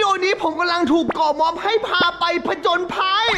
อนนี้ผมกำลังถูกก่อม็อบให้พาไปผจญภัย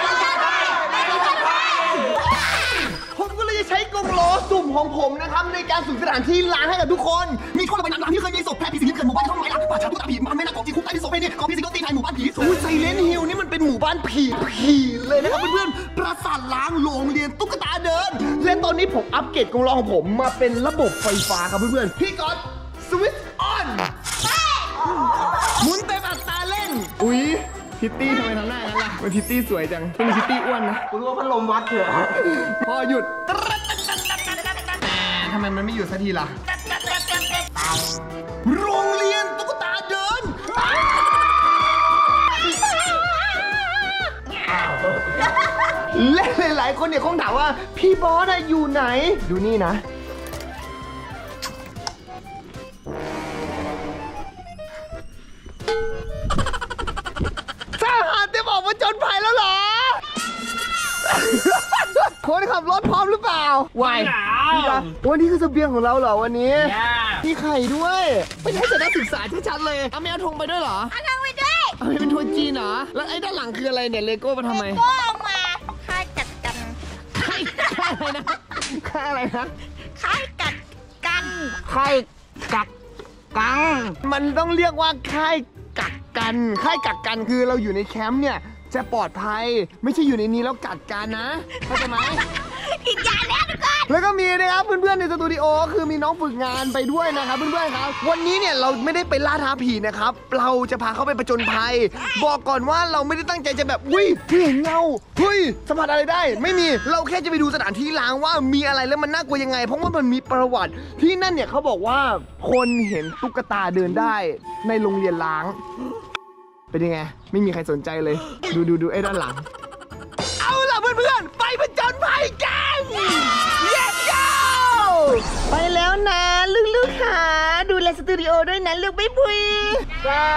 ผมก็เลยจะใช้กรงล้อสุ่มของผมนะครับในการสุ่มสถานที่ล้างให้กับทุกคนมีท่อระบายน้ำที่เคยมีศพแพร่ผีสิงที่เกิดหมู่บ้านท่อไม้ล้างป่าช้าทุกตาผีมันไม่น่าของที่คุกใต้ที่โซเฟนี่ของผีสิงก็ตีไทยหมู่บ้านผีไซเลนฮิลนี่มันเป็นหมู่บ้านผีเลยนะครับเพื่อนๆปราสาทล้างโรงเรียนตุ๊กตาเดินและตอนนี้ผมอัปเกรดกรงล้อของผมมาเป็นระบบไฟฟ้าครับเพื่อนๆพี่ก๊อตสวิตช์ออนหมุนเต็มอัตราเร่งอุ๊ยพิตตี้ทำไมทำหน้าอย่างนั้นล่ะเป็นพิตตี้สวยจังเป็นพิตตี้อ้วนนะคุณว่าพัดลมวัดเถอะพอหยุดทำไมมันไม่หยุดสักทีล่ะโรงเรียนตุ๊กตาเดินและหลายๆคนเนี่ยคงถามว่าพี่บอสอยู่ไหนดูนี่นะทหารจะบอกว่าจนภัยแล้วเหรอคนขับรถพร้อมหรือเปล่าไหววันนี้คือเสบียงของเราเหรอวันนี้มีไข่ด้วยไม่ใช่จะได้ศึกษาชัดๆเลยเอาไม่เอาธงไปด้วยเหรอเอาธงไปด้วยเอาไปเป็นทัวร์จีนเหรอแล้วไอ้ด้านหลังคืออะไรเนี่ยเลโก้มาทำไมเลโก้มาค่ายกัดกันค่ายอะไรนะค่ายอะไรนะค่ายกัดกันค่ายกักกันมันต้องเรียกว่าค่ายกักกันค่ายกักกันคือเราอยู่ในแคมป์เนี่ยจะปลอดภัยไม่ใช่อยู่ในนี้แล้วกัดกันนะเข้าใจไหมอีกอย่างแล้วทุกคนแล้วก็มีนะครับเพื่อนๆในสตูดิโอคือมีน้องฝึกงานไปด้วยนะครับเพื่อนๆครับวันนี้เนี่ยเราไม่ได้ไปล่าท้าผีนะครับเราจะพาเขาไปผจญภัยบอกก่อนว่าเราไม่ได้ตั้งใจจะแบบอุ้ยเห็นเงาเฮ้ยสัมผัสอะไรได้ไม่มีเราแค่จะไปดูสถานที่ล้างว่ามีอะไรแล้วมันน่ากลัวยังไงเพราะว่ามันมีประวัติที่นั่นเนี่ยเขาบอกว่าคนเห็นตุ๊กตาเดินได้ในโรงเรียนล้างเป็นยังไงไม่มีใครสนใจเลยดูไอ้ด้านหลังเอาล่ะเพื่อนๆไปผจญภัยกันเย้ไปแล้วนะลูกๆค่ะดูแลสตูดิโอด้วยนะลูกไม่พุยกา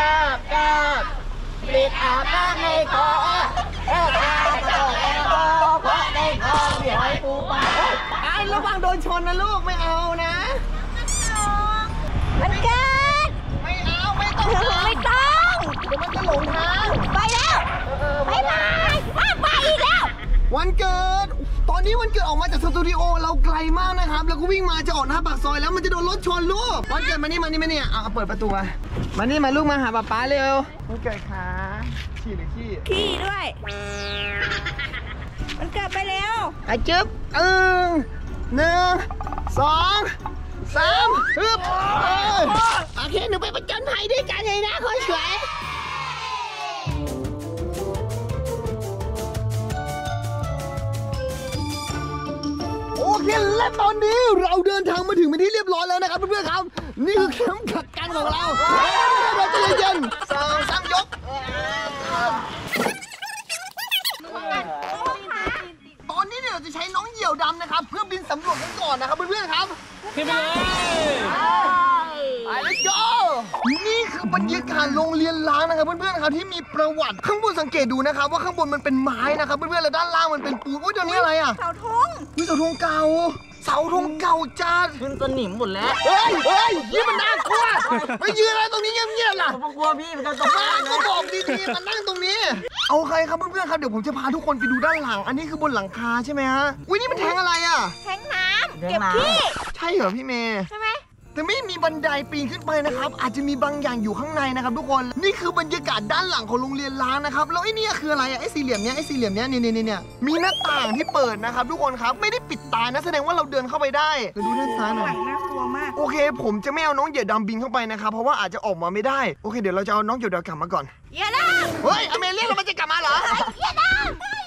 เปิดอาบน้ำในคอเพราะในคอมีหอยปูปลาไอ้ระวังโดนชนนะลูกไม่เอานะมันเกิดไม่เอาไม่ต้องเดี๋ยวมันจะหลงทางไปแล้วไปอีกแล้ววันเกิดตอนนี้วันเกิดออกมาจากสตูดิโอเราไกลมากนะครับแล้วก็วิ่งมาจะออกหน้าปากซอยแล้วมันจะโดนรถชนลูกวันเกิดมานี่เนี่ยเอาเปิดประตูมานี่มาลูกมาหาป๊าเร็ววันเกิดขาฉี่หรือขี้ด้วยมันเกิดไปแล้วจึ๊บ1 2 3ฮึบโอเคหนูไปประจนภัยด้วยกันเลยนะคนสวยโอเคและตอนนี้เราเดินทางมาถึงเป็นที่เรียบร้อยแล้วนะครับเพื่อนๆครับนี่คือแคมป์กักกันของเราเราจะเย็น2 3ยกตอนนี้เนี่ยเราจะใช้น้องเหยี่ยวดำนะครับเพื่อบินสำรวจกันก่อนนะครับเพื่อนๆครับขึ้นไปเลยไปเลยโยนี่คือบรรยากาศโรงเรียนล้างนะครับเพื่อนๆครับที่มีประวัติข้างบนสังเกตดูนะครับว่าข้างบนมันเป็นไม้นะครับเพื่อนๆแล้วด้านล่างมันเป็นปูนโอ้ยตัวนี้อะไรอ่ะเสาธงเสาธงเก่าจัดขึ้นสนิมหมดแล้วเฮ้ยนี่มันน่ากลัวไม่ยืนอะไรตรงนี้เงียบๆล่ะผมกลัวพี่มันจะบ้าก็บอกดีๆมันนั่งตรงนี้เอาใครครับเพื่อนๆครับเดี๋ยวผมจะพาทุกคนไปดูด้านหลังอันนี้คือบนหลังคาใช่ไหมฮะอุ้ยนี่มันแทงอะไรอ่ะแทงน้ำเก็บขี้ใช่เหรอพี่เมย์ใช่ไหมแต่ไม่มีบันไดปีนขึ้นไปนะครับอาจจะมีบางอย่างอยู่ข้างในนะครับทุกคนนี่คือบรรยากาศด้านหลังของโรงเรียนล้างนะครับแล้วไอ้นี่คืออะไรไอ้สี่เหลี่ยมเนี้ยเนี่ยมีหน้าต่างที่เปิดนะครับทุกคนครับไม่ได้ปิดตานะแสดงว่าเราเดินเข้าไปได้ดูด้านซ้ายหน่อยน่ากลัวมากโอเคผมจะไม่เอาน้องเหยี่ยวดำบินเข้าไปนะครับเพราะว่าอาจจะออกมาไม่ได้โอเคเดี๋ยวเราจะเอาน้องเหยี่ยวดำกลับมาก่อนเหยี่ยวดำเฮ้ยอเมเลียเราจะกลับมาเหรอเหยี่ยวดำ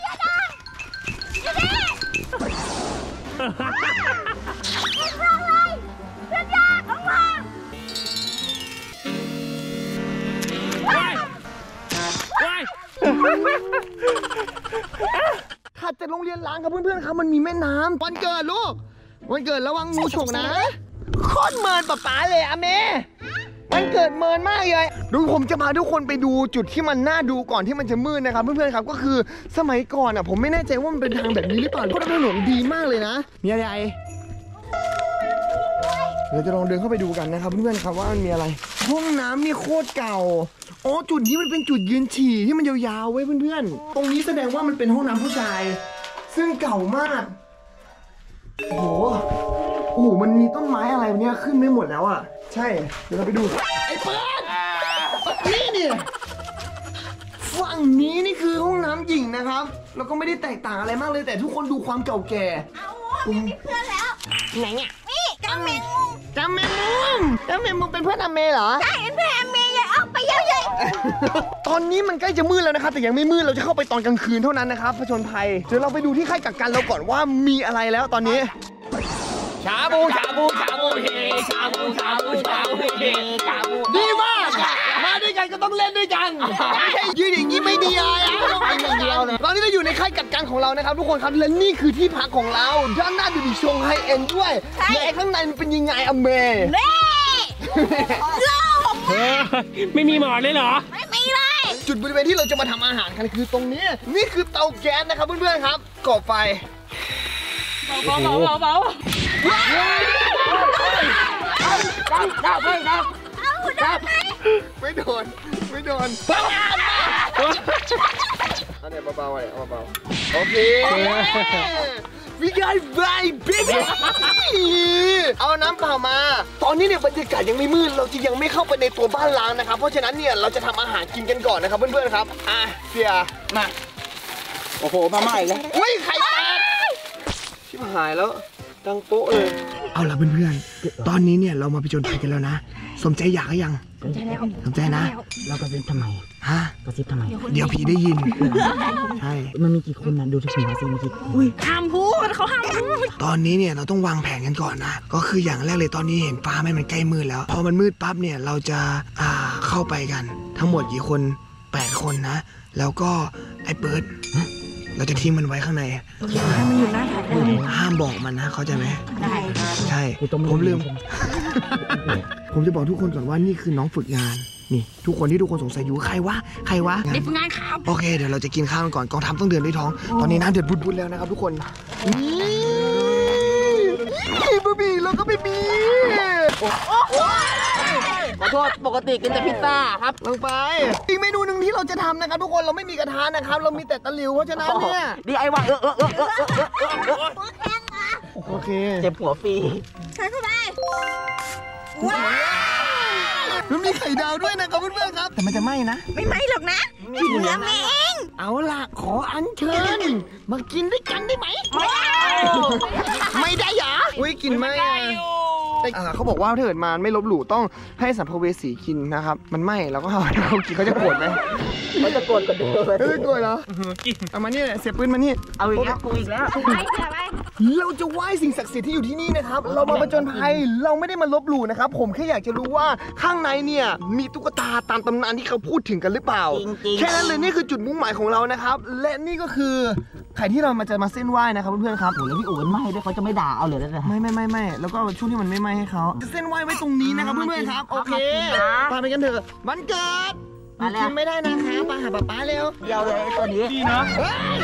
ถัดจากโรงเรียนล้างครับเพื่อนๆครับมันมีแม่น้ำวันเกิดลูกวันเกิดระวังงูฉกนะโคตรเมินป๋าเลยอะเมวันเกิดเมินมากเลยดูผมจะพาทุกคนไปดูจุดที่มันน่าดูก่อนที่มันจะมืดนะครับเพื่อนๆครับก็คือสมัยก่อนอะผมไม่แน่ใจว่ามันเป็นทางแบบนี้หรือเปล่าเพราะถนนดีมากเลยนะมีอะไรเราจะลองเดินเข้าไปดูกันนะครับเพื่อนๆครับว่ามันมีอะไรห้องน้ำนี่โคตรเก่าอ๋อจุดนี้มันเป็นจุดยืนฉี่ที่มันยาวๆไว้เพื่อนๆตรงนี้แสดงว่ามันเป็นห้องน้ำผู้ชายซึ่งเก่ามากโอ้โหมันมีต้นไม้อะไรเนี่ยขึ้นไม่หมดแล้วอ่ะใช่เดี๋ยวเราไปดูไอ้เปิดนี่เนี่ยฝั่งนี้นี่คือห้องน้ำหญิงนะครับแล้วก็ไม่ได้แตกต่างอะไรมากเลยแต่ทุกคนดูความเก่าแก่เอามีเพื่อนแล้วไหนเนี่ยนี่กำแมงมุมจำแมงมุมเป็นเพื่อนอเมเหรอใช่เป็นเพื่อนเมย์อย่าออกไปเยอะๆตอนนี้มันใกล้จะมืดแล้วนะครับแต่ยังไม่มืดเราจะเข้าไปตอนกลางคืนเท่านั้นนะครับผจญภัยเดี๋ยวเราไปดูที่ค่ายกักกันเราก่อนว่ามีอะไรแล้วตอนนี้ชาบูเฮชาบูเฮดีมากมาด้วยกันก็ต้องเล่นด้วยกันไม่ใช่ยืนอย่างนี้ไม่ดีอะไรต้องเป็นอย่างเดียวเลยตอนนี้เราอยู่ในค่ายกักกันของเรานะครับทุกคนครับและนี่คือที่พักของเราด้านหน้าดูดิชงไฮเอ็นด้วยและข้างในมันเป็นยังไงอเมเน่โลกไม่มีหมอนเลยเหรอไม่มีเลยจุดบริเวณที่เราจะมาทำอาหารกันคือตรงนี้นี่คือเตาแก๊สนะครับเพื่อนๆครับก่อไฟเบาไม่โดนบ้าอันนี้เบาๆอะไรเบาๆโอเควิกายไบเบบี้เอาน้ำเปล่ามาตอนนี้เนี่ยบรรยากาศยังไม่มืดเราจะยังไม่เข้าไปในตัวบ้านล้างนะครับเพราะฉะนั้นเนี่ยเราจะทำอาหารกินกันก่อนนะครับเพื่อนๆครับเสียมาโอ้โหมาใหม่เลยอุ้ยไข่แตกชิบหายแล้วดังโป๊ะเลยเอาละเพื่อนๆตอนนี้เนี่ยเรามาไปจนภัยกันแล้วนะสมใจอยากหรือยังสมใจนะเรากระซิบทำไมฮะกระซิบทำไมเดี๋ยวผีได้ยินใช่มันมีกี่คนนะดูที่ผีมาสิมีกี่คนห้ามพูดเขาห้ามพูดตอนนี้เนี่ยเราต้องวางแผนกันก่อนนะก็คืออย่างแรกเลยตอนนี้เห็นฟ้าไหมมันใกล้มืดแล้วพอมันมืดปั๊บเนี่ยเราจะเข้าไปกันทั้งหมดกี่คน8 คนนะแล้วก็ไอ้เปิดเราจะทิ้งมันไว้ข้างในให้มันอยู่หน้าห้ามบอกมันนะเข้าใจไหมได้ใช่ผมลืม ผมจะบอกทุกคนก่อนว่านี่คือน้องฝึกงานนี่ทุกคนที่ทุกคนสงสัยอยู่ใครวะเด็กฝึกงานครับโอเคเดี๋ยวเราจะกินข้าวกันก่อนกองทัพต้องเดินด้วยท้องตอนนี้น้ำเดือดบุดๆแล้วนะครับทุกคนนี่บะหมี่แล้วก็ไม่มีขอโทษปกติกินแต่พิซซ่าครับลงไปอีกเมนูหนึ่งที่เราจะทำนะครับทุกคนเราไม่มีกระทะนะครับเรามีแต่ตะหลิวเพราะฉะนั้นเนี่ย DIY หัวแข็งอ่ะโอเคเจ็บหัวฟรีใส่เข้าไปว้าวมันมีไข่ดาวด้วยนะครับเพื่อนๆครับแต่มันจะไหม้นะไม่ไหมหรอกนะกินเนื้อเมงเอาล่ะขออัญเชิญมากินด้วยกันได้ไหม ไม่ได้หรออุ้ยกินไม่เขาบอกว่าถ้าเกิดมาไม่ลบหลู่ต้องให้สัมภเวสีกินนะครับมันไม่แล้วก็เขากินเขาจะโกรธไหมเขาจะโกรธกันเดียวเลยไม่โกรธเหรอเอามานี่เสียบปืนมานี่เอาอีกแล้วกูอีกแล้วไปเสียไปเราจะไหว้สิ่งศักดิ์สิทธิ์ที่อยู่ที่นี่นะครับเรามาผจญภัยเราไม่ได้มาลบหลู่นะครับผมแค่อยากจะรู้ว่าข้างในเนี่ยมีตุ๊กตาตามตำนานที่เขาพูดถึงกันหรือเปล่าจริงๆแค่นั้นเลยนี่คือจุดมุ่งหมายของเรานะครับและนี่ก็คือไข่ที่เราจะมาเส้นไหว้นะครับเพื่อนๆครับโอ้แล้วพี่อู๋มันไหม้ด้วยเขาจะไม่ด่าเอาเลยนะไม่แล้วก็ช่วงที่มันไม่ไหม้ให้เขาจะเส้นไหว้ไว้ตรงนี้นะครับเพื่อนๆครับโอเคพาไปกันเถอะวันเกิดกินไม่ได้นะคะไปหาป๊าเร็วเดียวเลยไอ้ตัวนี้ดีเนาะ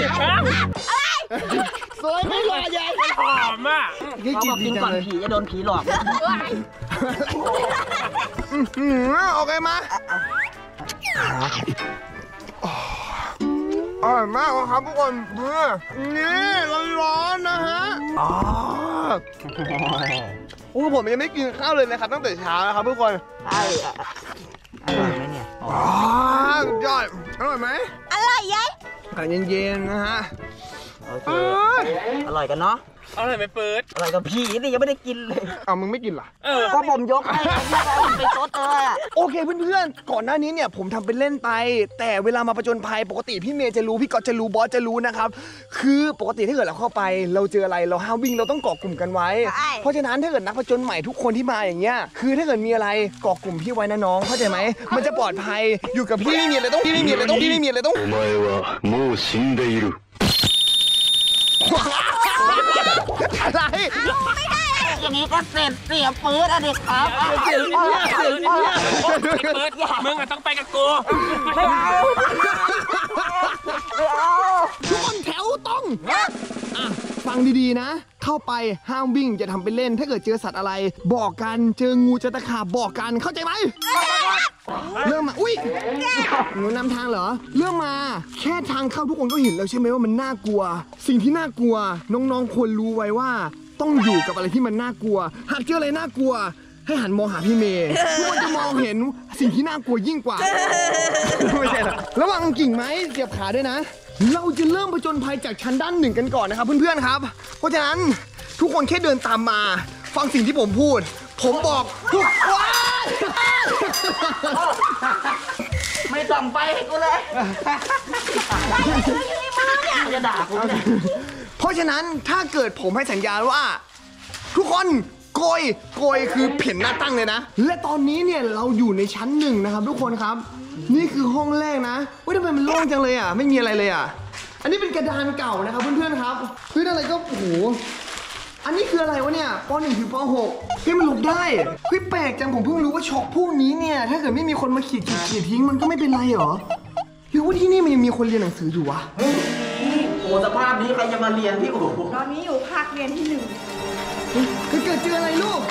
สวยไม่หล่อใหญ่หอมอ่ะเขาบอกกินก่อนผีจะโดนผีหลอกโอเคมาอร่อยมากครับทุกคนนี่ร้อนๆนะฮะผมยังไม่กินข้าวเลยนะครับตั้งแต่เช้านะครับทุกคนใช่อร่อยไหมเนี่ยยอดอร่อยไหมอร่อยยัยอากาศเย็นๆนะฮะโอเคอร่อยกันเนาะเอาอะไรไปเปิดอร่อยกับผีนี่ยังไม่ได้กินเลยเอามึงไม่กินเหรอก็ผมยกให้ไปซดเลยโอเคเพื่อนๆก่อนหน้านี้เนี่ยผมทำเป็นเล่นไปแต่เวลามาผจญภัยปกติพี่เมย์จะรู้พี่ก๊อตจะรู้บอสจะรู้นะครับคือปกติถ้าเกิดเราเข้าไปเราเจออะไรเราห้ามวิ่งเราต้องเกาะกลุ่มกันไว้เพราะฉะนั้นถ้าเกิดนักผจญใหม่ทุกคนที่มาอย่างเงี้ยคือถ้าเกิดมีอะไรเกาะกลุ่มพี่ไว้นะน้องเข้าใจไหมมันจะปลอดภัยอยู่กับพี่ไม่มีอะไรต้องお前はもう死んでいる。 อะไรอย่างนี้ก็เสร็จเสียปื๊ดอะเด็กครับเปิดมึงอะต้องไปกับกูไม่เอาทุกคนแถวต้องฟังดีๆนะเข้าไปห้ามวิ่งอย่าทำเป็นเล่น ถ้าเกิดเจอสัตว์อะไร บอกกันเจองูเจอตะขาบบอกกันเข้าใจไหมเริ่มมาอุ้ยหนูนำทางเหรอเริ่มมาแค่ทางเข้าทุกคนก็เห็นแล้วใช่ไหมว่ามันน่ากลัว สิ่งที่น่ากลัวน้องๆควรรู้ไว้ว่าต้องอยู่กับอะไรที่มันน่ากลัวหากเจออะไรน่ากลัวให้หันมองหาพี่เมย์ทุกคนจะมองเห็นสิ่งที่น่ากลัวยิ่งกว่าไม่ใช่หรอระวังกิ่งไม้เสียบขาด้วยนะเราจะเริ่มผจญภัยจากชั้นด้านหนึ่งกันก่อนนะครับเพื่อนๆครับเพราะฉะนั้นทุกคนแค่เดินตามมาฟังสิ่งที่ผมพูดผมบอกทุกว้าไม่ต้องไปให้กูเลยจะด่ากูเนี่ยเพราะฉะนั้นถ้าเกิดผมให้สัญญาว่า ทุกคนโกยคือเพ่นหน้าตั้งเลยนะและตอนนี้เนี่ยเราอยู่ในชั้นหนึ่งนะครับทุกคนครับนี่คือห้องแรกนะเฮ้ยทำไมมันโล่งจังเลยอ่ะไม่มีอะไรเลยอ่ะอันนี้เป็นกระดานเก่านะครับเพื่อนๆครับเฮ้ยอะไรก็โอ้โหอันนี้คืออะไรวะเนี่ยป .1 ถึงป .6 เฮ้ยมันหลบได้เฮ้ยแปลกจังผมเพิ่งรู้ว่าช็อคพวกนี้เนี่ยถ้าเกิดไม่มีคนมาขีดทิ้งมันก็ไม่เป็นไรเหรอหรือว่าที่นี่มันยังมีคนเรียนหนังสืออยู่วะโอ้สภาพนี้ใครจะมาเรียนพี่โอ้ตอนนี้อยู่ภาคเรียนที่ 1 เกิดเจออะไรลูก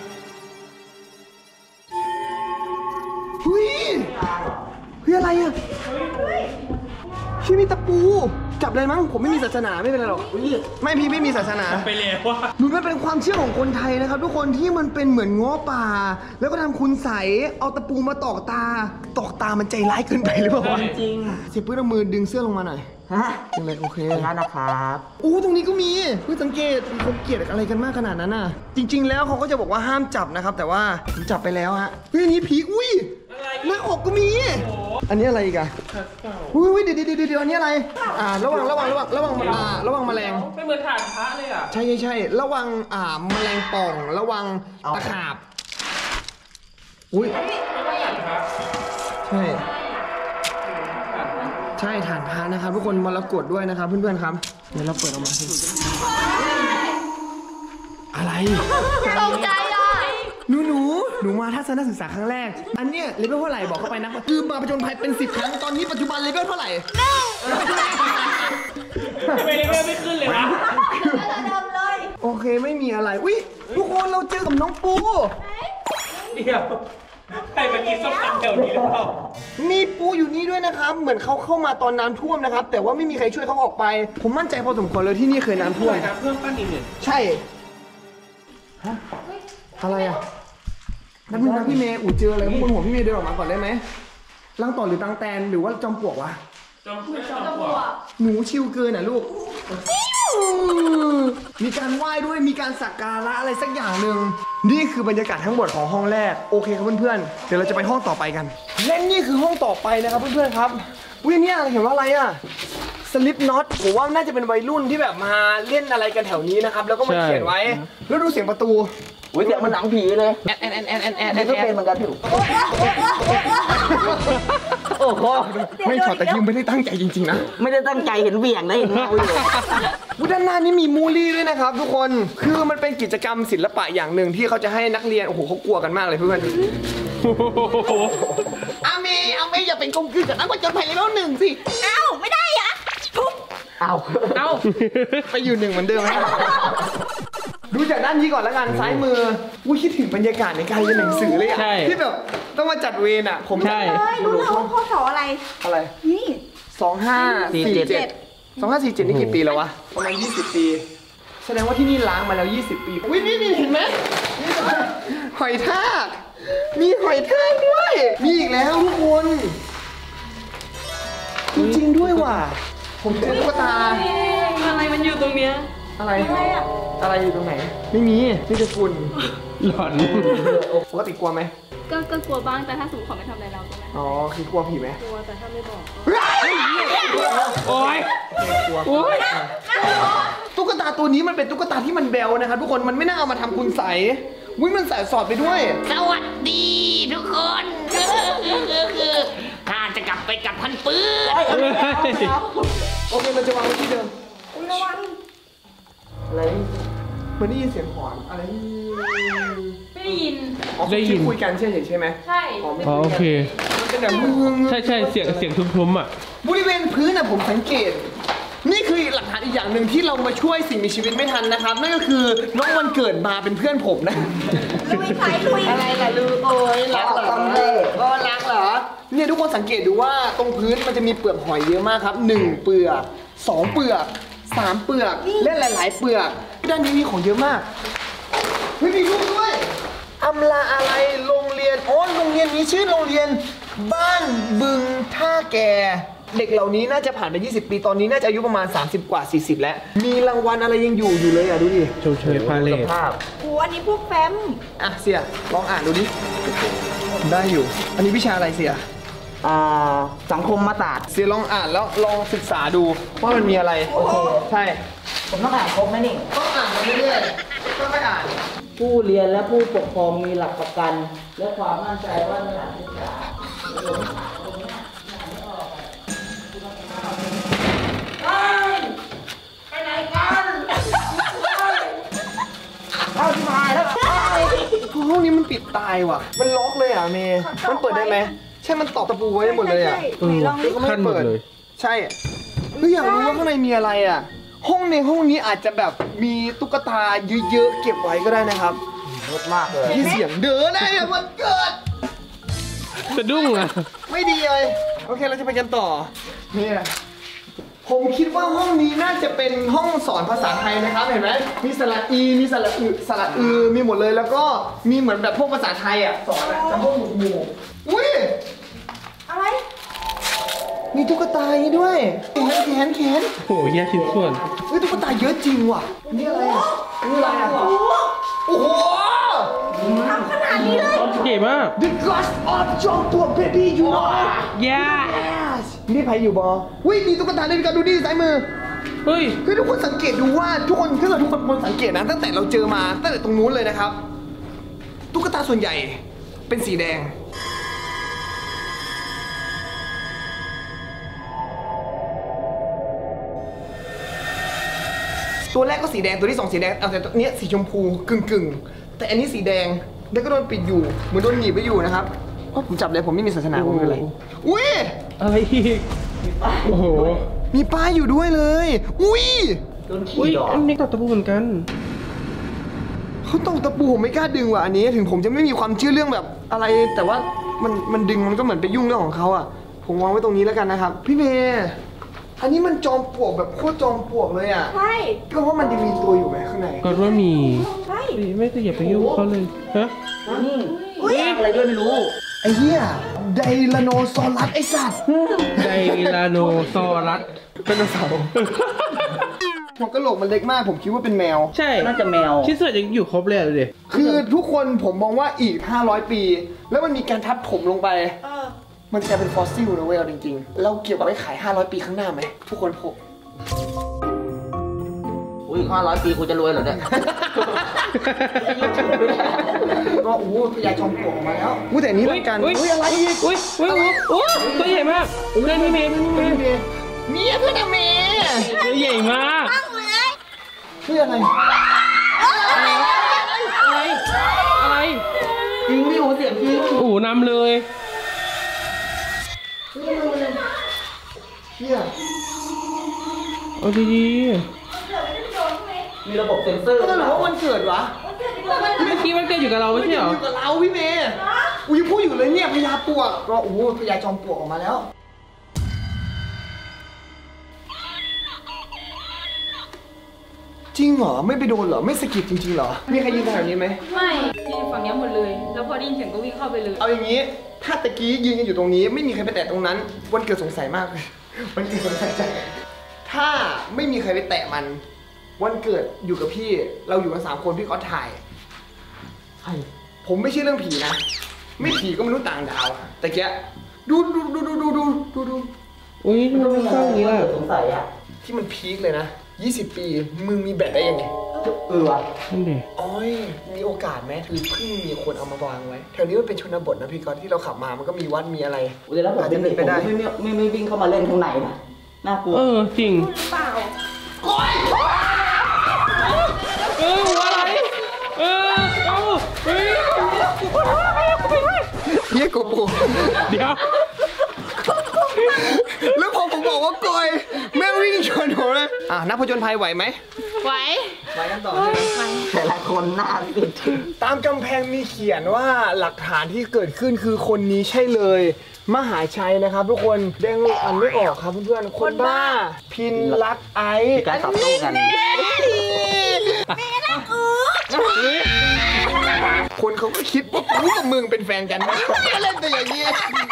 เฮ้ยอะไรอ่ะชื่อมีตะปูจับเลยมั้งผมไม่มีศาสนาไม่เป็นไรหรอกไม่พี่ไม่มีศาสนาไปเลยว่าหนูมันเป็นความเชื่อของคนไทยนะครับทุกคนที่มันเป็นเหมือนง้อป่า แล้วก็ทำคุณใสเอาตะปูมาตอกตามันใจร้ายเกินไปหรือเปล่าวะจริงเสร็จปุ๊บเอามือดึงเสื้อลงมาหน่อยฮะดึงเลยโอเคขออนุญาตนะครับอู้ตรงนี้ก็มีเพิ่งสังเกตเขาเกลียดอะไรกันมากขนาดนั้นน่ะจริง ๆ แล้วเขาก็จะบอกว่าห้ามจับนะครับแต่ว่าผมจับไปแล้วฮะเฮ้ยอันนี้ผีอุ้ยหน้าอกก็มีอันนี้อะไรอีกอะอุ้ยเดี๋ยวอันนี้อะไรระวังแมลงไม่เหมือนฐานพระเลยอ่ะใช่ระวังแมลงป่องระวังตะขาบอุ้ยใช่ฐานพระนะครับทุกคนมรกตด้วยนะครับเพื่อนๆครับเดี๋ยวเราเปิดออกมาสิอะไรตกใจอ่ะหนูมาทัศนศึกษาครั้งแรกอันเนี้ยเลเวลเท่าไหร่บอกเข้าไปนะคือมาผจญภัยเป็น10 ครั้งตอนนี้ปัจจุบันเลเวลเท่าไหร่ทำไมเลเวลไม่ขึ้นเลยวะเดิมเลยโอเคไม่มีอะไรอุ้ยทุกคนเราเจอกับน้องปูเดี๋ยวใครมากินส้มตำแถวนี้หรือเปล่ามีปูอยู่นี่ด้วยนะครับเหมือนเขาเข้ามาตอนน้ำท่วมนะครับแต่ว่าไม่มีใครช่วยเขาออกไป ผมมั่นใจพอสมควรเลยที่นี่เคยน้ำท่วมน้ำเพิ่มปั้นอีกหนึ่งใช่ฮะอะไรอ่ะนั่นนะพี่เมย์อู๋เจออะไรพวกบนหัวพี่เมย์เดินออกมาก่อนได้ไหมรังต่อหรือตังแตนหรือว่าจอมปลวกวะจอมปลวกหนูชิวเกินอ่ะลูกมีการไหว้ด้วยมีการสักการะอะไรสักอย่างหนึ่งนี่คือบรรยากาศทั้งหมดของห้องแรกโอเคครับเพื่อนๆเดี๋ยวเราจะไปห้องต่อไปกันและนี่คือห้องต่อไปนะครับเพื่อนๆครับอุ้ยเนี่ยเห็นว่าอะไรอ่ะสลิปน็อตผมว่าน่าจะเป็นวัยรุ่นที่แบบมาเล่นอะไรกันแถวนี้นะครับแล้วก็มาเขียนไว้แล้วดูเสียงประตูอุ้ยเดี๋ยวมันหนังผีเลยแอดก็เป็นเหมือนกันพี่โอ้โหไม่ช็อตแต่ยิงไม่ได้ตั้งใจจริงๆนะไม่ได้ตั้งใจเห็นเหวี่ยงนะเห็นแม่วิ่งเลยด้านหน้านี่มีมูลี่ด้วยนะครับทุกคนคือมันเป็นกิจกรรมศิลปะอย่างหนึ่งที่เขาจะให้นักเรียนโอ้โหเขากลัวกันมากเลยเพื่อนอาเมย์อย่าเป็นกงคือกับนักผจญภัยเลเวล1สิเอ้าไม่ได้อ่ะทุบเอาไปอยู่1เหมือนเดิมดูจากด้านนี้ก่อนแล้วกันซ้ายมืออุ้ยคิดถึงบรรยากาศในการเรียนหนังสือเลยอะที่แบบต้องมาจัดเวรอะผมใช่เฮ้ยรู้แล้วว่าพ่อสอนอะไรอะไรนี่ 2547นี่กี่ปีแล้ววะประมาณ20 ปีแสดงว่าที่นี่ล้างมาแล้ว20 ปีอุ้ยนี่เห็นไหมนี่หอยทากมีหอยทากด้วยมีอีกแล้วทุกคนจริงๆด้วยว่ะผมเจอตุ๊กตาอะไรมันอยู่ตรงเนี้ยอะไรอะไรอยู่ตรงไหนไม่มีนี่จะฝุ่นหลอนปกติกลัวไหมก็กลัวบ้างแต่ถ้าสมมติเขาไม่ทำอะไรเราก็ไม่อ๋อคือกลัวผีไหมกลัวแต่ถ้าไม่บอกโอ๊ยกลัวโอ๊ยตุ๊กตาตัวนี้มันเป็นตุ๊กตาที่มันแบวนะครับทุกคนมันไม่น่าเอามาทำคุณใสอุ้ยมันใส่สอดไปด้วยสวัสดีทุกคนข้าจะกลับไปกับท่านปื้ดโอเคเราจะวางไว้ที่เดิมระวังอะไรเหมือนได้ยินเสียงหอนอะไรไม่ได้ยินได้ยินคุยกันเฉยๆใช่ไหมใช่อ๋อไม่อ๋อคุยโอกันเคมันเป็นแบบมึงใช่เสียงทุ้มๆอ่ะบริเวณพื้นน่ะผมสังเกต นี่คือคือหลักฐานอีกอย่างหนึ่งที่เรามาช่วยสิ่งมีชีวิตไม่ทันนะครับนั่นก็คือน้องวันเกิดมาเป็นเพื่อนผมนะลุยไปลุยอะไรล่ะลูกโอ้ยรักเหรอก็รักเหรอเนี่ยทุกคนสังเกตดูว่าตรงพื้นมันจะมีเปลือกหอยเยอะมากครับ1เปลือก2เปลือก3เปลือกและหลายๆเปลือกด้านนี้มีของเยอะมากเฮ้ยมีรูปด้วยอำลาอะไรโรงเรียนโรงเรียนนี้ชื่อโรงเรียนบ้านบึงท่าแกเด็กเหล่านี้น่าจะผ่านไป20 ปีตอนนี้น่าจะอายุประมาณ30 กว่า 40 แล้วมีรางวัลอะไรยังอยู่เลยอ่ะดูดิชมเชยพาเลทสภาพโอ้อันนี้พวกแฟ้มอ่ะเสียลองอ่านดูดิได้อยู่ อันนี้วิชาอะไรเสียสังคมศาสตร์เสียลองอ่านแล้วลองศึกษาดูว่ามันมีอะไรโอเคใช่ผมต้องอ่านครบไหมนี่ต้องอ่านมาเรื่อยๆต้องไปอ่านผู้เรียนและผู้ปกครองมีหลักประกัน และความมั่นใจว่าสถานศึกษาไปไหนกันเอาที่มาแล้วห้องนี้มันปิดตายว่ะมันล็อกเลยอ่ะเมย์มันเปิดได้ไหมใช่มันตอกตะปูไว้ได้หมดเลยอ่ะไหนลองดิก็ไม่เปิดใช่เฮ้ยอยากรู้ว่าข้างในมีอะไรอ่ะห้องนี้อาจจะแบบมีตุ๊กตาเยอะๆเก็บไว้ก็ได้นะครับรถมากเลยที่เสียงเดินได้อะมันเกิดสะดุ้งอ่ะไม่ดีเลยโอเคเราจะไปกันต่อนี่นะผมคิดว่าห้องนี้น่าจะเป็นห้องสอนภาษาไทยนะครับเห็นไหมมีสระอีมีสระอึสระอือมีหมดเลยแล้วก็มีเหมือนแบบพวกภาษาไทยอ่ะสอนอะแต่พวกหมู่อุ้ยอะไรมีตุ๊กตาอย่างนี้ด้วยแขนโอ้โหแยกชิ้นส่วนเฮ้ยตุ๊กตาเยอะจริงว่ะนี่อะไรอ่ะนี่อะไรอ่ะโอ้โหทำขนาดนี้เลยเก๋มาก The Ghost of John ตัว Baby You Are ย่า Yes นี่ไผ่อยู่บออุ้ยมีตุ๊กตาด้วยกันดูดิซ้ายมือเฮ้ยคือทุกคนสังเกตดูว่าทุกคนถ้าเกิดทุกคนสังเกตนะตั้งแต่เราเจอมาตั้งแต่ตรงนู้นเลยนะครับตุ๊กตาส่วนใหญ่เป็นสีแดงตัวแรกก็สีแดงตัวที่สองสีแดงเอาแต่ตัวเนี้ยสีชมพูกึ่งแต่อันนี้สีแดงแล้วก็โดนปิดอยู่เหมือนโดนหนีบไว้อยู่นะครับเพราะผมจับเลยผมไม่มีศาสนาผมคืออะไรอุ้ยอะไรอีก โอ้โหมีป้ายอยู่ด้วยเลยอุ้ยอุ้ย อันนี้ตัดตะปูเหมือนกันเขาตอกตะปูผมไม่กล้าดึงว่ะอันนี้ถึงผมจะไม่มีความเชื่อเรื่องแบบอะไร แต่ว่ามันดึงมันก็เหมือนไปยุ่งเรื่องของเขาอ่ะผมวางไว้ตรงนี้แล้วกันนะครับพี่เมย์อันนี้มันจอมปลวกแบบโคตรจอมปลวกเลยอ่ะใช่ก็ว่ามันจะมีตัวอยู่ไหมข้างในก็ว่ามีใช่ไม่ต้องอย่าไปยุ่งเขาเลย ฮะอุ้ยอะไรด้วยไม่รู้ไอ้เหี้ยไดลาโนซอรัสไอ้สัตว์ไดลาโนซอรัสเป็นเสาร์หัวกะโหลกมันเล็กมากผมคิดว่าเป็นแมวใช่น่าจะแมวชิ้นส่วนยังอยู่ครบเลยดิคือทุกคนผมมองว่าอีก500 ปี แล้วมันมีการทับผมลงไป มันจะเป็นฟอสซิลนะเว้ยเอาจริงๆ เราเก็บเอาไว้ขาย500 ปีข้างหน้าไหมทุกคนพบอุ้ย500 ปีกูจะรวยเหรอเนี่ยก็โอ้โหพญาจอมปลวกออกมาแล้วอู้แต่อันนี้อุ้ยเป็นการอุ้ยอุ้ยอะไรอีกอุ้ยอุ้ยอุ้ยตัวใหญ่มากเพื่อนพี่เมย์เพื่อนพี่เมย์เนี่ยเพื่อนอเมย์ตัวใหญ่มากตั้งเลยเพื่ออะไรอะไร อะไรจริงพี่หูเสียงจริงโอ้โหนำเลยเชี่ยเอาดีมีระบบเซ็นเซอร์ก็หรือว่าวันเกิดวะๆเมื่อกี้มันเกิดอยู่กับเราไม่ใช่เหรออยู่กับเราพี่เมย์อุ้ยพูดอยู่เลยเนี่ยพญาปลวกก็โอ้โหพญาจอมปลวกออกมาแล้ว จริงเหรอไม่ไปโดนเหรอไม่สะกิดจริงๆเหรอมีใครยืนแถวนี้ไหมไม่ยืนฝั่งเนี้ยหมดเลย แล้วพอได้ยินเสียงก็วิ่งเข้าไปเลยเอาอย่างนี้ ถ้าตะกี้ยืนกันอยู่ตรงนี้ ไม่มีใครไปแตะตรงนั้น วันเกิดสงสัยมากเลย วันเกิดสงสัยใจถ้าไม่มีใครไปแตะมัน วันเกิดอยู่กับพี่ เราอยู่กัน3 คนพี่ก็ถ่ายใช่ผมไม่เชื่อเรื่องผีนะ ไม่ผีก็มนุษย์ต่างดาวแต่แกดูอุ้ยทำไมมันเศร้าอย่างนี้ล่ะสงสัยอ่ะที่มันพีคเลยนะ20 ปีมึงมีแบตได้ยังไงว่ะนั่นเด็อ้อยมีโอกาสไหมคือเพิ่งมีคนเอามาวางไว้แถวนี้มันเป็นชนบทนะพี่ก๊อตที่เราขับมามันก็มีวัดมีอะไรเดี๋ยวแล้วผมเป็นเด็กผมไม่วิ่งเข้ามาเล่นข้างในนะน่ากลัวเออ จริงเปล่าหัวอะไร เอาเฮ้ยเฮียโกโปเดี๋ยวแล้วพอผมบอกว่าโกยแม่งวิ่งชนผมเลยนักผจญภัยไหวไหมไหวไหวกันต่อใช่ไหมแต่ละคนหน้าติดตามกำแพงมีเขียนว่าหลักฐานที่เกิดขึ้นคือคนนี้ใช่เลย มหาชัยนะครับทุกคนแดงอ่านไม่ออกครับเพื่อนๆคนบ้า พินรักไอซ์การตอบโต้กันคนเขาก็คิดว่ากูกับมึงเป็นแฟนกันนะเล่นแต่อย่างนี้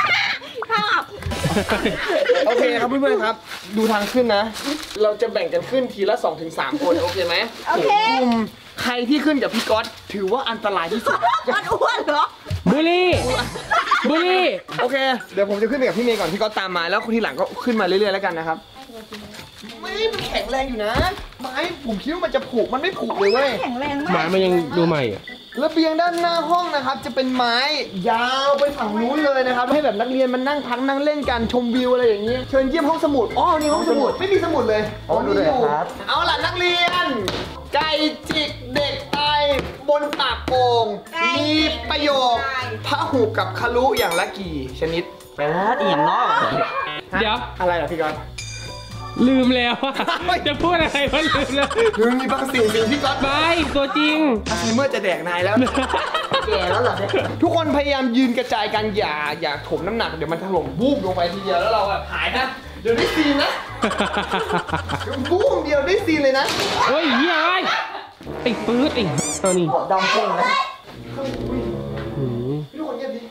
โอเคครับเพื่อนๆครับ ดูทางขึ้นนะ เราจะแบ่งกันขึ้นทีละ 2-3 คนโอเคไหมโอเคกลุ่มใครที่ขึ้นกับพี่ก๊อตถือว่าอันตรายที่สุดมันอ้วนเหรอบุรีบุรีโอเค เดี๋ยวผมจะขึ้นไปกับพี่เมย์ก่อนพี่ก๊อตตามมาแล้วคนทีหลังก็ขึ้นมาเรื่อยๆแล้วกันนะครับไม่มันแข็งแรงอยู่นะไม้ผมคิดว่ามันจะผุมันไม่ผุเลยเว้ยแข็งแรงหมามากมันยังดูใหม่อ่ะระเบียงด้านหน้าห้องนะครับจะเป็นไม้ยาวไปฝั่งนู้นเลยนะครับให้แบบนักเรียนมันนั่งพักนั่งเล่นกันชมวิวอะไรอย่างนี้เชิญเยี่ยมห้องสมุดนี่ห้องสมุดไม่มีสมุดเลยนี่อยู่เอาล่ะนักเรียน ไก่จิกเด็กตายบนปากโป่งมีประโยคพระหูกับคารุอย่างละกี่ชนิดไปแล้วอีกอย่างน้อยเดี๋ยวอะไรเหรอพี่ก๊อตลืมแล้วอะจะพูดอะไรวะลืมแล้วคือมีบางสิ่งพี่ก๊อตไม่ตัวจริงอัลไซเมอร์จะแดกนายแล้วแก่แล้วเหรอเนี่ยทุกคนพยายามยืนกระจายกันอย่าถมน้ำหนักเดี๋ยวมันถล่มบูบลงไปทีเดียวแล้วเราแบบหายนะเดี๋ยวได้ซีนนะบูมเดียวได้ซีนเลยนะเฮ้ยเฮียไอ้ปื๊ดไอ้ตัวนี้ดำเก่งนะทุกคนเงียบดิ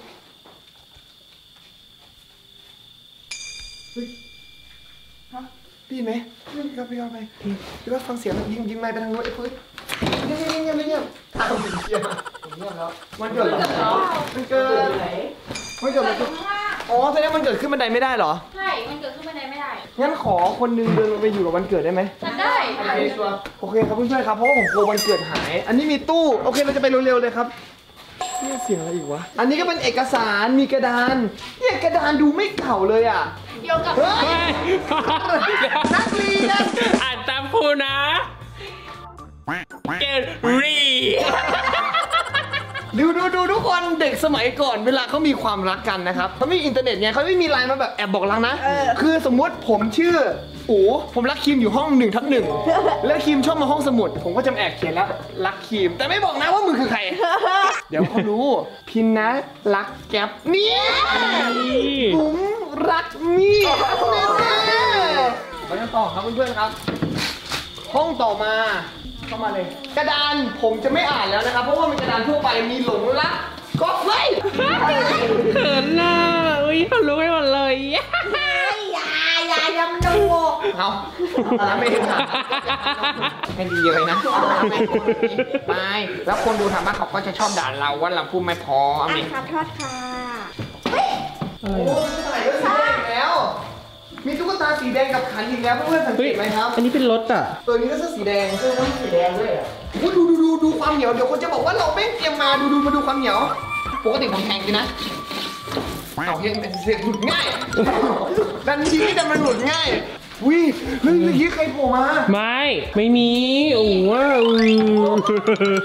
พี่ไหมพี่ก๊อตไปพี่ก๊อตฟังเสียงมันยิงไม้ไปทางโน้นไอ้ปื๊ดเงียบอ้าวเสียงเงียบแล้วมันเกิดมันเกิดอ๋อแสดงมันเกิดขึ้นบันไดไม่ได้เหรอใช่ มันเกิดขึ้นบันไดไม่ได้งั้นขอคนนึงเดินไปอยู่กับวันเกิดได้ไหมทำได้โอเคครับเพื่อนๆครับเพราะว่าผมกลัววันเกิดหาย อันนี้มีตู้โอเคเราจะไปเร็วๆเลยครับนี่เสียงอะไรอีกวะอันนี้ก็เป็นเอกสารมีกระดานเนี่ยกระดานดูไม่เก่าเลยอ่ะเกี่ยวกับเฮ้ยนักเรียนอ่านตามครูนะเกรีดูทุกคนเด็กสมัยก่อนเวลาเขามีความรักกันนะครับเขาไม่มีอินเทอร์เน็ตไงเขาไม่มีไลน์มาแบบแอบบอกรักนะคือสมมุติผมชื่ออู๋ผมรักคิมอยู่ห้อง1/1แล้วคิมชอบมาห้องสมุดผมก็จะแอบเขียนแล้วรักคิมแต่ไม่บอกนะว่ามึงคือใคร เดี๋ยวเขารู้พินนะรักแก๊ปนี่ผมรักนี่ไปกันต่อครับเพื่อนๆครับ ห้องต่อมาเข้ามาเลย กระดานผมจะไม่อ่านแล้วนะครับเพราะว่าเป็นกระดานทั่วไปมีหลงรักก็เฮ้ยเขินน่ะอุ้ยเขารู้ไปหมดเลยอย่าดำดูเอาไม่เห็นหรอไม่ดีเลยนะไม่แล้วคนดูทางบ้านเขาก็จะชอบด่าเราว่าเราพูดไม่พออามิขอโทษค่ะโอ้ยถ่ายด้วยสีแดงอีกแล้วมีตุ๊กตาสีแดงกับขันอีกแล้วเพื่อนๆสังเกตไหมครับอันนี้เป็นรถอ่ะตัวนี้ก็เสื้อสีแดงเสื้อต้องสีแดงด้วยอ่ะดูความเหนียวเดี๋ยวคนจะบอกว่าเราไม่เตรียมมามาดูความเหนียวปกติผมแทงกินนะเอาเพียงเสียงหลุดง่ายดันทีแต่มันหลุดง่ายวิเฮ้ยเมื่อกี้ใครโผล่มาไม่มีโอ้โหมันเกิด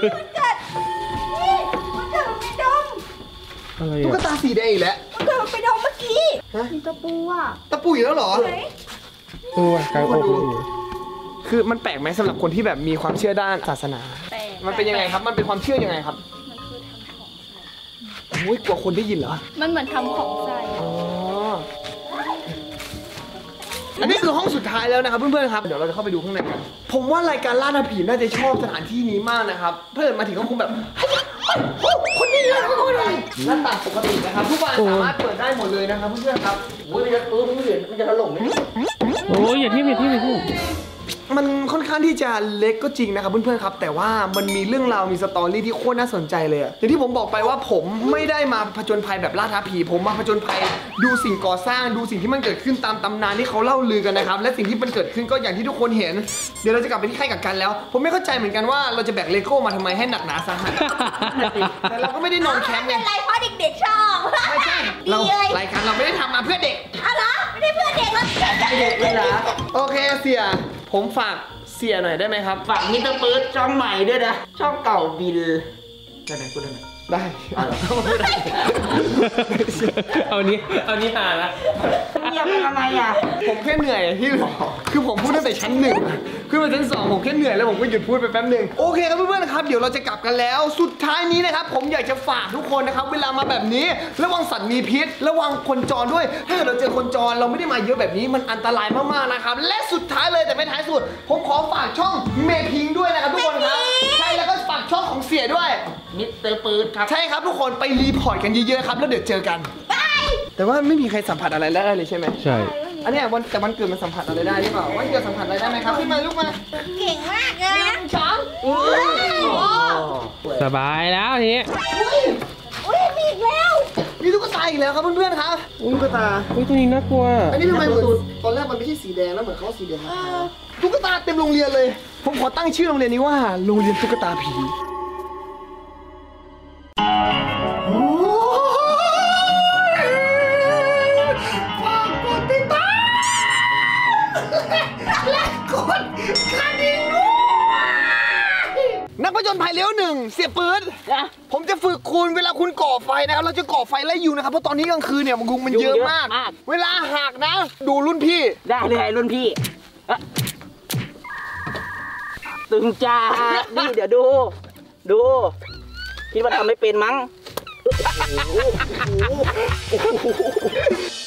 ไปดมอะไรตุ๊กอ่ะตาสีแดงอีกแล้วมันเกิดไปดมเมื่อกี้มีตะปูอ่ะตะปูอีกแล้วเหรอไหนตัวกลางอกคือมันแปลกไหมสำหรับคนที่แบบมีความเชื่อด้านศาสนาแปลกมันเป็นยังไงครับ มันเป็นความเชื่อยังไงครับมันคือทำของใส่โอ้ยกลัวคนได้ยินเหรอมันเหมือนทำของใส่อ๋อ อันนี้คือห้องสุดท้ายแล้วนะครับเพื่อนๆครับ เดี๋ยวเราจะเข้าไปดูข้างในกัน ผมว่ารายการล่าท้าผีน่าจะชอบสถานที่นี้มากนะครับ เพื่อนมาถึงก็คงแบบคนนี้เลยคนนี้หน้าต่างปกตินะครับทุกบานสามารถเปิดได้หมดเลยนะครับเพื่อนๆครับโอ้ยมันจะมันจะถล่มไหมโอ้ยอย่าที่มันค่อนข้างที่จะเล็กก็จริงนะครับเพื่อนๆครับแต่ว่ามันมีเรื่องราวมีสตอรี่ที่โคตรน่าสนใจเลยอะอย่างที่ผมบอกไปว่าผมไม่ได้มาผจญภัยแบบล่าท้าผีผมมาผจญภัยดูสิ่งก่อสร้างดูสิ่งที่มันเกิดขึ้นตามตำนานที่เขาเล่าลือกันนะครับและสิ่งที่มันเกิดขึ้นก็อย่างที่ทุกคนเห็นเดี๋ยวเราจะกลับไปที่ค่ายกักกันแล้ว ผมไม่เข้าใจเหมือนกันว่าเราจะแบกเลโก้มาทำไมให้หนักหนาสาหัสแต่เราก็ไม่ได้นอนแคมป์ไงเป็นไรเพราะเด็กๆชอบไม่ใช่เรารายการเราไม่ได้ทำมาเพื่อเด็กอะไรไม่ได้เพื่อเด็กแล้วเด็กเลยนะโอเคเสียผมฝากเสียหน่อยได้ไหมครับฝากมิสเตอร์ปื๊ดช่องใหม่ด้วยนะ ช่องเก่าบินได้ไหมพูดได้ไหมได้เอานี้หาละอย่าทำไมอ่ะผมแค่เหนื่อยที่คือผมพูดตั้งแต่ชั้นหนึ่งขึ้นมาชั้นสองผมแค่เหนื่อยแล้วผมก็หยุดพูดไปแป๊บหนึ่งโอเคครับเพื่อนๆครับเดี๋ยวเราจะกลับกันแล้วสุดท้ายนี้นะครับผมอยากจะฝากทุกคนนะครับเวลามาแบบนี้ระวังสัตว์มีพิษระวังคนจรด้วยถ้าเกิดเราเจอคนจรเราไม่ได้มาเยอะแบบนี้มันอันตรายมากๆนะครับและสุดท้ายเลยแต่ไม่ท้ายสุดผมขอฝากช่องเมพิงด้วยนะครับทุกคนครับใช่แล้วก็ฝากช่องของเสียด้วยมิสเตอร์ปืดครับใช่ครับทุกคนไปรีพอร์ตกันเยอะๆครับแล้วเดี๋ยวเจอกันแต่ว่าไม่มีใครสัมผัสอะไรได้เลยใช่ไหมใช่อันเนี้ยแต่วันเกิดมันสัมผัสอะไรได้หรือเปล่าวันเกิดสัมผัสอะไรได้ไหมครับขึ้นมาลูกมาเก่งมากเลยนะช้างสบายแล้วทีนี้อุ้ยมีอีกแล้วมีตุ๊กตาอีกแล้วครับเพื่อนๆครับตุ๊กตาอุ้ยตัวนี้น่ากลัวอันนี้ทำไมเหมือนตอนแรกมันไม่ใช่สีแดงแล้วเหมือนเขาสีแดงตุ๊กตาเต็มโรงเรียนเลย ผมขอตั้งชื่อโรงเรียนนี้ว่าโรงเรียนตุ๊กตาผีฝากกดติดตามและกดกระดิ่งด้วยนักผจญภัยเลี้ยวหนึ่งเสียปืนผมจะฝึกคุณเวลาคุณก่อไฟนะครับเราจะก่อไฟไล่ยุงนะครับเพราะตอนนี้กลางคืนเนี่ยยุงมันเยอะมาก เวลาหักนะ ดูรุ่นพี่ได้เลยรุ่นพี่ตึงจ้านี่เดี๋ยวดูคิดว่าทำไม่เป็นมั้ง